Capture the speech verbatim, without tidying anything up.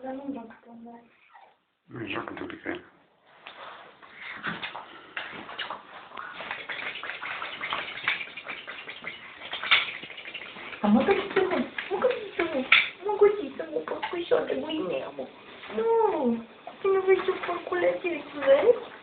Dar nu joacă pe online. Nu joacă tu pe el. Mă găsiți-mă, mă găsiți-mă, mă găsiți-mă, părcușoare, mâine, mă. Nu, cine vrei să porculețe, vezi?